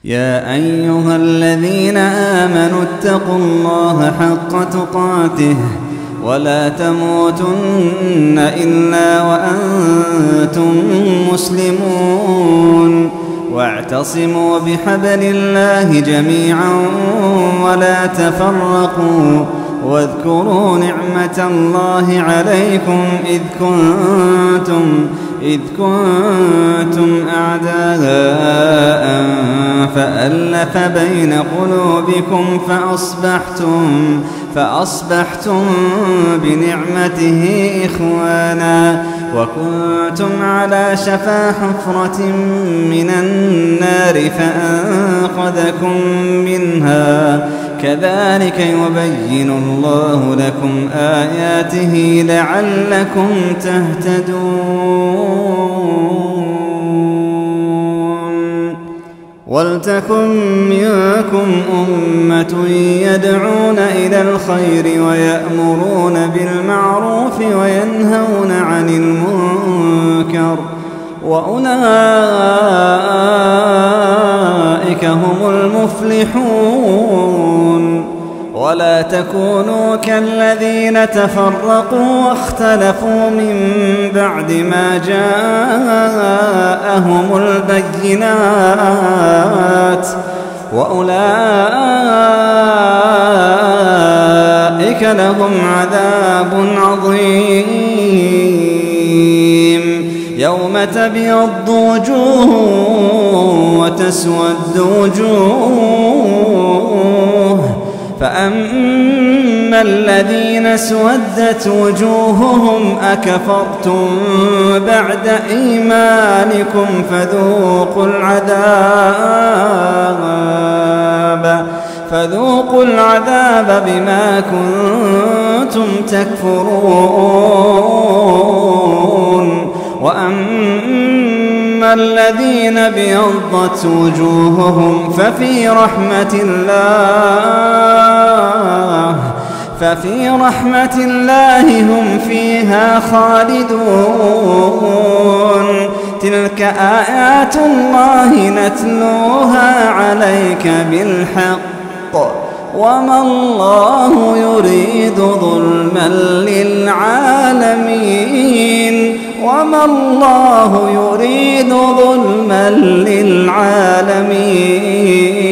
يا أيها الذين آمنوا اتقوا الله حق تقاته ولا تموتن إلا وأنتم مسلمون واعتصموا بحبل الله جميعا ولا تفرقوا واذكروا نعمة الله عليكم إذ كنتم أعداء فألف بين قلوبكم فأصبحتم بنعمته إخوانا وكنتم على شفا حفرة من النار فأنقذكم منها كذلك يبين الله لكم آياته لعلكم تهتدون ولتكن منكم أمة يدعون إلى الخير ويأمرون بالمعروف وينهون عن المنكر وأولئك هم المفلحون ولا تكونوا كالذين تفرقوا واختلفوا من بعد ما جاءهم البينات وأولئك لهم عذاب عظيم يوم تبيض وجوه وتسود وجوه فأما الذين اسودت وجوههم أكفرتم بعد إيمانكم فذوقوا العذاب بما كنتم تكفرون وأما الذين ابيضت وجوههم ففي رحمة الله هم فيها خالدون تلك آيات الله نتلوها عليك بالحق وما الله يريد ظلما للعالمين